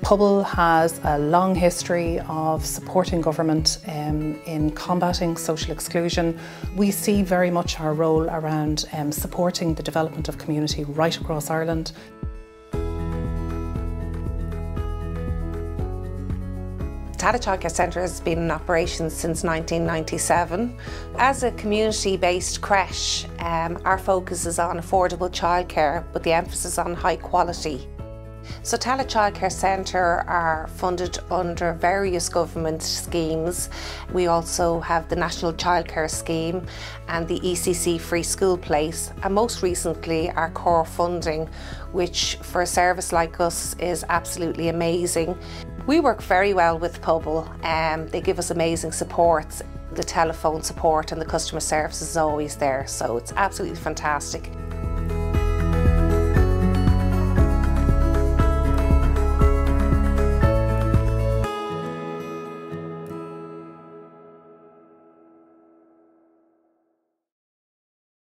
Pobal has a long history of supporting government in combating social exclusion. We see very much our role around supporting the development of community right across Ireland. Tallaght Childcare Centre has been in operation since 1997. As a community-based creche, our focus is on affordable childcare with the emphasis on high quality. So Tallaght Childcare Centre are funded under various government schemes. We also have the National Childcare Scheme and the ECC Free School Place, and most recently our core funding, which for a service like us is absolutely amazing. We work very well with Pobal. They give us amazing support. The telephone support and the customer service is always there, so it's absolutely fantastic.